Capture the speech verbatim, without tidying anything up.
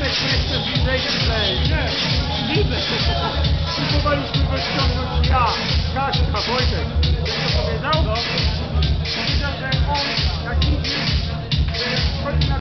jeszcze bliżej tutaj. Nie, widzę. Próbowaliśmy go ściągnąć ja, Kaśka, Wojtek. Jak to powiedział? No. Powiedział, że on, jak idzie, że jak wchodzi na